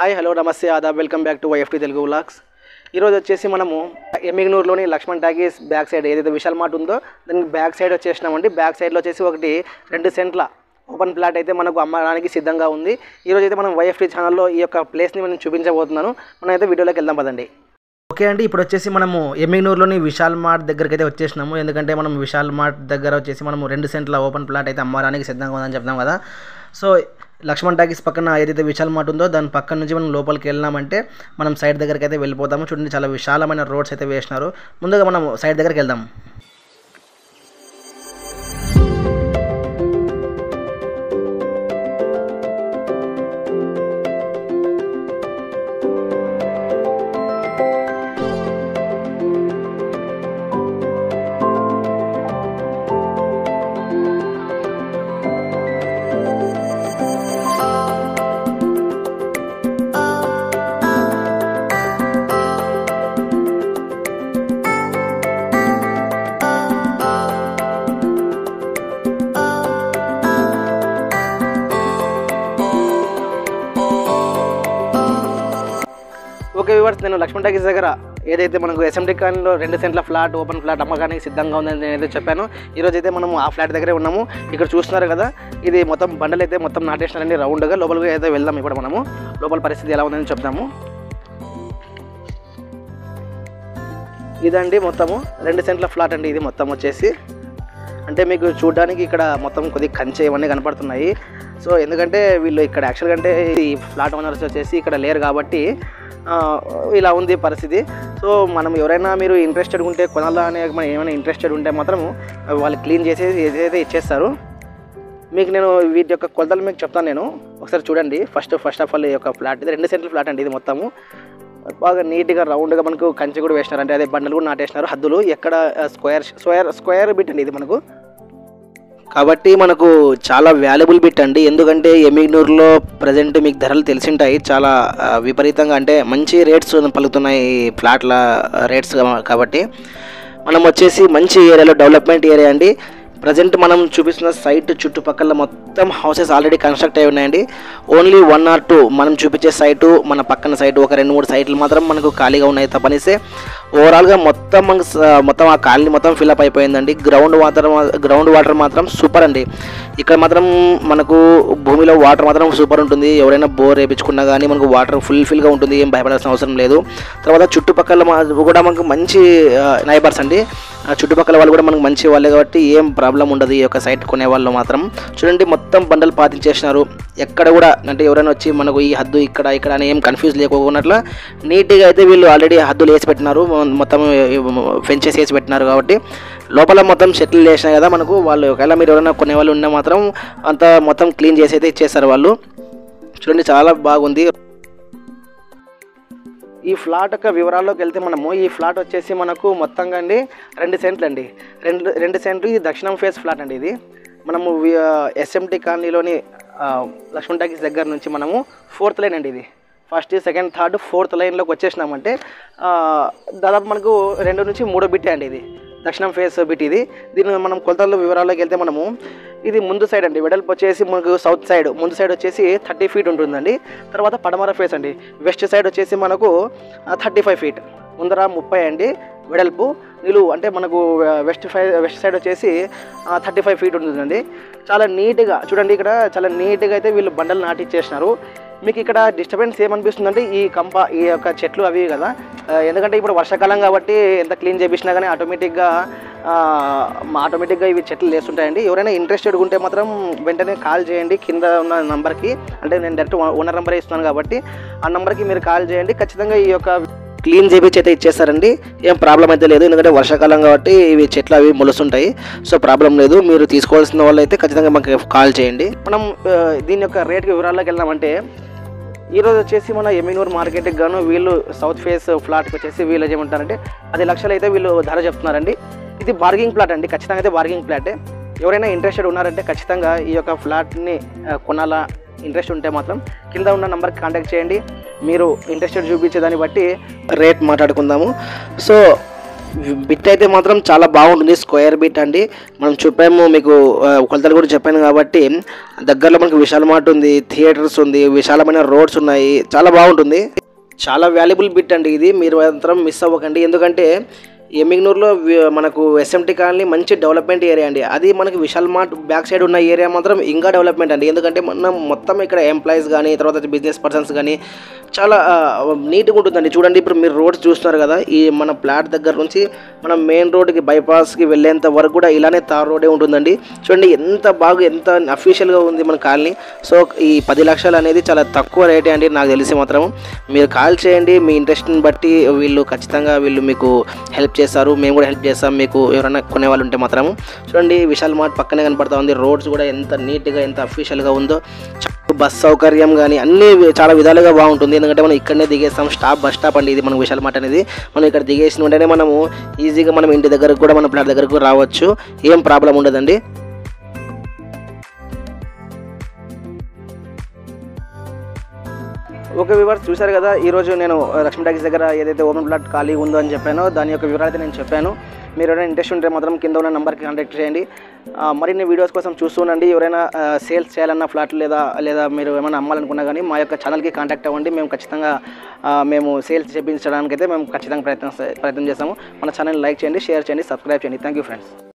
Hi hello నమస్తే ఆదాబ్ welcome back to YFT Telugu vlogs. ఈరోజు వచ్చేసి మనము ఎమ్మిగనూరులోని లక్ష్మణ్ టాకీస్ బ్యాక్ సైడ్ ఏదైతే విశాల్ మార్ట్ ఉందో దానికి బ్యాక్ సైడ్ వచ్చేసినామండి. బ్యాక్ సైడ్లో వచ్చేసి ఒకటి 2 సెంట్ల ఓపెన్ ప్లాట్ అయితే మనకు అమ్మడానికి సిద్ధంగా ఉంది. ఈరోజు అయితే మనం వైఎఫ్టీ ఛానల్లో ఈ యొక్క ప్లేస్ని మనం చూపించబోతున్నాను. మనం అయితే వీడియోలోకి వెళ్దాం పదండి. ఓకే అండి, ఇప్పుడు వచ్చేసి మనము ఎమ్మిగనూరులోని విశాల్ మార్ట్ దగ్గరికి అయితే వచ్చేసినాము. ఎందుకంటే మనం విశాల్ మార్ట్ దగ్గర వచ్చేసి మనం 2 సెంట్ల ఓపెన్ ప్లాట్ అయితే అమ్మడానికి సిద్ధంగా ఉందని చెప్తాం కదా. సో లక్ష్మణ్ టాకీస్ పక్కన ఏదైతే విశాల్ మార్ట్ ఉందో దాని పక్కన నుంచి మనం లోపలికి వెళ్ళినామంటే మనం సైడ్ దగ్గరికి అయితే వెళ్ళిపోతాము. చూడండి, చాలా విశాలమైన రోడ్స్ అయితే వేసినారు. ముందుగా మనం సైడ్ దగ్గరికి వెళ్దాం. ఓకే వ్యూవర్స్, నేను లక్ష్మణ్ టాకీస్ దగ్గర ఏదైతే మనకు ఎస్ఎంటీ కాలనీలో 2 సెంట్ల ఫ్లాట్ ఓపెన్ ఫ్లాట్ అమ్మకానికి సిద్ధంగా ఉందని నేనైతే చెప్పాను. ఈరోజు అయితే మనము ఆ ఫ్లాట్ దగ్గరే ఉన్నాము. ఇక్కడ చూస్తున్నారు కదా, ఇది మొత్తం బండలు అయితే మొత్తం నాటేసినారండి రౌండ్గా. లోపలికి అయితే వెళ్దాం. ఇప్పుడు మనము లోపల పరిస్థితి ఎలా ఉందని చెప్తాము. ఇదండి మొత్తము 2 సెంట్ల ఫ్లాట్ అండి. ఇది మొత్తం వచ్చేసి అంటే మీకు చూడడానికి ఇక్కడ మొత్తం కొద్దిగా కంచె ఇవన్నీ కనపడుతున్నాయి. సో ఎందుకంటే వీళ్ళు ఇక్కడ యాక్చువల్గా అంటే ఈ ఫ్లాట్ ఓనర్స్ వచ్చేసి ఇక్కడ లేరు కాబట్టి ఇలా ఉంది పరిస్థితి. సో మనం ఎవరైనా మీరు ఇంట్రెస్టెడ్ ఉంటే కొనాలా అనే మనం ఏమైనా ఇంట్రెస్టెడ్ ఉంటే మాత్రం వాళ్ళు క్లీన్ చేసేసి ఏదైతే ఇచ్చేస్తారు. మీకు నేను వీటి యొక్క కొలతలు మీకు చెప్తాను. నేను ఒకసారి చూడండి. ఫస్ట్ ఆఫ్ ఆల్ ఈ యొక్క ఫ్లాట్ ఇది 2 సెంట్ల ఫ్లాట్ అండి. ఇది మొత్తము బాగా నీట్గా రౌండ్గా మనకు కంచె కూడా వేసినారు. అంటే అదే బండలు కూడా నాటేసినారు. హద్దులు ఎక్కడ స్క్వేర్ బిట్ అండి ఇది మనకు. కాబట్టి మనకు చాలా వాల్యుబుల్ బిట్ అండి. ఎందుకంటే ఎమ్మిగనూరులో ప్రజెంట్ మీకు ధరలు తెలిసింటాయి, చాలా విపరీతంగా అంటే మంచి రేట్స్ పలుకుతున్నాయి ఫ్లాట్ల రేట్స్. కాబట్టి మనం వచ్చేసి మంచి ఏరియాలో డెవలప్మెంట్ ఏరియా అండి. ప్రజెంట్ మనం చూపిస్తున్న సైట్ చుట్టుపక్కల మొత్తం హౌసెస్ ఆల్రెడీ కన్స్ట్రక్ట్ అయి ఉన్నాయండి. ఓన్లీ 1 or 2 మనం చూపించే సైటు, మన పక్కన సైటు ఒక 2-3 సైట్లు మాత్రం మనకు ఖాళీగా ఉన్నాయి తప్పనిసే. ఓవరాల్గా మొత్తం ఆ కాలనీ మొత్తం ఫిల్అప్ అయిపోయిందండి. గ్రౌండ్ వాటర్ మాత్రం సూపర్ అండి. ఇక్కడ మాత్రం మనకు భూమిలో వాటర్ మాత్రం సూపర్ ఉంటుంది. ఎవరైనా బోర్ వేయించుకున్నా కానీ మనకు వాటర్ ఫుల్ఫిల్గా ఉంటుంది. ఏం భయపడాల్సిన అవసరం లేదు. తర్వాత చుట్టుపక్కల కూడా మనకు మంచి నైబర్స్ అండి. చుట్టుపక్కల వాళ్ళు కూడా మనకు మంచి వాళ్ళే కాబట్టి ఏం ప్రాబ్లం ఉండదు. ఈ యొక్క సైట్ కొనే వాళ్ళు మాత్రం చూడండి, మొత్తం బండలు పాతించేసినారు. ఎక్కడ కూడా అంటే ఎవరైనా వచ్చి మనకు ఈ హద్దు ఇక్కడ అని ఏం కన్ఫ్యూజ్ లేకపోకున్నట్లు నీట్గా అయితే వీళ్ళు ఆల్రెడీ హద్దులు వేసి పెట్టినారు. మొత్తం ఫెంచెస్ వేసి పెట్టినారు. కాబట్టి లోపల మొత్తం షెటిల్ వేసినాయి కదా మనకు. వాళ్ళు ఒకవేళ మీరు ఎవరైనా కొనే వాళ్ళు ఉన్నా మాత్రం అంతా మొత్తం క్లీన్ చేసి అయితే ఇచ్చేస్తారు వాళ్ళు. చూడండి, చాలా బాగుంది. ఈ ఫ్లాట్ యొక్క వివరాల్లోకి వెళ్తే మనము ఈ ఫ్లాట్ వచ్చేసి మనకు మొత్తంగా అండి 2 సెంట్లు అండి. 2 సెంట్లు. ఇది దక్షిణం ఫేస్ ఫ్లాట్ అండి. ఇది మనము ఎస్ఎంటీ కాలనీలోని లక్ష్మణ్ టాకీస్ దగ్గర నుంచి మనము 4th లైన్ అండి. ఇది 1st, 2nd, 3rd, 4th లైన్లోకి వచ్చేసినామంటే దాదాపు మనకు 2 నుంచి 3 బిట్టే అండి. ఇది దక్షిణం ఫేస్ బిట్. ఇది దీని మనం కొలతల వివరాల్లోకి వెళ్తే మనము ఇది ముందు సైడ్ అండి. వెడల్పు వచ్చేసి మనకు సౌత్ సైడ్ ముందు సైడ్ వచ్చేసి 30 feet ఉంటుందండి. తర్వాత పడమర ఫేస్ అండి. వెస్ట్ సైడ్ వచ్చేసి మనకు 35 feet. ముందర 30 అండి వెడల్పు. నిలువు అంటే మనకు వెస్ట్ సైడ్ వచ్చేసి 35 feet ఉంటుందండి. చాలా నీట్గా చూడండి, ఇక్కడ చాలా నీట్గా అయితే వీళ్ళు బండలు నాటిచ్చేసినారు. మీకు ఇక్కడ డిస్టర్బెన్స్ ఏమనిపిస్తుందంటే ఈ యొక్క చెట్లు అవి కదా. ఎందుకంటే ఇప్పుడు వర్షాకాలం కాబట్టి ఎంత క్లీన్ చేపించినా కానీ ఆటోమేటిక్గా ఇవి చెట్లు లేస్తుంటాయండి. ఎవరైనా ఇంట్రెస్టెడ్ ఉంటే మాత్రం వెంటనే కాల్ చేయండి కింద ఉన్న నెంబర్కి. అంటే నేను డైరెక్ట్ ఓనర్ నెంబర్ ఇస్తున్నాను కాబట్టి ఆ నెంబర్కి మీరు కాల్ చేయండి. ఖచ్చితంగా ఈ యొక్క క్లీన్ చేపించి అయితే ఇచ్చేస్తారండి. ఏం ప్రాబ్లం అయితే లేదు. ఎందుకంటే వర్షాకాలం కాబట్టి ఇవి చెట్లు అవి మొలుస్తుంటాయి. సో ప్రాబ్లం లేదు. మీరు తీసుకోవాల్సిన వాళ్ళు అయితే ఖచ్చితంగా మాకు కాల్ చేయండి. మనం దీని యొక్క రేట్ వివరాల్లోకి వెళ్దామంటే ఈరోజు వచ్చేసి మన ఎమ్మిగనూరు మార్కెట్కి గాను వీళ్ళు సౌత్ ఫేస్ ఫ్లాట్కి వచ్చేసి వీళ్ళు ఏమంటారంటే 10 లక్షలు అయితే వీళ్ళు ధర చెప్తున్నారండి. ఇది బార్గింగ్ ప్లాట్ అండి. ఖచ్చితంగా అయితే బార్గింగ్ ప్లాటే. ఎవరైనా ఇంట్రెస్టెడ్ ఉన్నారంటే ఖచ్చితంగా ఈ యొక్క ఫ్లాట్ని కొనాలా ఇంట్రెస్ట్ ఉంటే మాత్రం కింద ఉన్న నెంబర్కి కాంటాక్ట్ చేయండి. మీరు ఇంట్రెస్టెడ్ చూపించేదాన్ని బట్టి రేట్ మాట్లాడుకుందాము. సో బిట్ అయితే మాత్రం చాలా బాగుంటుంది, స్క్వేర్ బిట్ అండి. మనం చెప్పాము మీకు కొలతలు కూడా చెప్పాను కాబట్టి. దగ్గరలో మనకు విశాల మార్ట్ ఉంది, థియేటర్స్ ఉంది, విశాలమైన రోడ్స్ ఉన్నాయి, చాలా బాగుంటుంది. చాలా వాల్యుబుల్ బిట్ అండి ఇది, మీరు మాత్రం మిస్ అవ్వకండి. ఎందుకంటే ఎమ్మిగ్నూరులో మనకు ఎస్ఎంటీ కాలనీ మంచి డెవలప్మెంట్ ఏరియా అండి. అది మనకి విశాల్ మార్ట్ బ్యాక్ సైడ్ ఉన్న ఏరియా మాత్రం ఇంకా డెవలప్మెంట్ అండి. ఎందుకంటే మనం మొత్తం ఇక్కడ ఎంప్లాయీస్ కానీ తర్వాత బిజినెస్ పర్సన్స్ కానీ చాలా నీట్గా ఉంటుందండి. చూడండి ఇప్పుడు మీరు రోడ్స్ చూస్తున్నారు కదా, ఈ మన ప్లాట్ దగ్గర నుంచి మనం మెయిన్ రోడ్కి బైపాస్కి వెళ్ళేంత వరకు కూడా ఇలానే తార్ రోడే ఉంటుందండి. చూడండి ఎంత బాగా ఎంత అఫీషియల్గా ఉంది మన కాలనీ. సో ఈ 10 లక్షలు అనేది చాలా తక్కువ రేటే అండి నాకు తెలిసి మాత్రం. మీరు కాల్ చేయండి, మీ ఇంట్రెస్ట్ని బట్టి వీళ్ళు ఖచ్చితంగా మీకు హెల్ప్ చేస్తారు, మేము కూడా హెల్ప్ చేస్తాం. మీకు ఎవరైనా కొనే వాళ్ళు ఉంటే మాత్రం చూడండి విశాల్ మార్ట్ పక్కనే కనపడతా ఉంది. రోడ్స్ కూడా ఎంత నీట్గా ఎంత అఫీషియల్గా ఉందో. బస్ సౌకర్యం కానీ అన్నీ చాలా విధాలుగా బాగుంటుంది. ఎందుకంటే మనం ఇక్కడనే దిగేస్తాం, బస్ స్టాప్ అండి ఇది మన విశాల్ మార్ట్ అనేది. మనం ఇక్కడ దిగేసిన వెంటనే మనము ఈజీగా మనం ఇంటి దగ్గరకు కూడా మన ప్లాట్ దగ్గరకు రావచ్చు, ఏం ప్రాబ్లం ఉండదండి. ఓకే వ్యూవర్స్, చూశారు కదా ఈరోజు నేను లక్ష్మీ టాకీస్ దగ్గర ఏదైతే ఓపెన్ ప్లాట్ ఖాళీ ఉందో అని చెప్పానో దాని యొక్క వివరాలు అయితే నేను చెప్పాను. మీరు ఎవరైనా ఇంట్రెస్ట్ ఉంటే మాత్రం కింద ఉన్న నెంబర్కి కాంటాక్ట్ చేయండి. మరిన్ని వీడియోస్ కోసం చూస్తుండండి. ఎవరైనా సేల్స్ చేయాలన్న ఫ్లాట్ లేదా మీరు ఏమైనా అమ్మాలనుకున్నా కానీ మా యొక్క ఛానల్కి కాంటాక్ట్ అవ్వండి. మేము ఖచ్చితంగా సేల్స్ చేయించడానికి అయితే మేము ఖచ్చితంగా ప్రయత్నం చేస్తాము. మన ఛానల్ లైక్ చేయండి, షేర్ చేయండి, సబ్స్క్రైబ్ చేయండి. Thank you friends.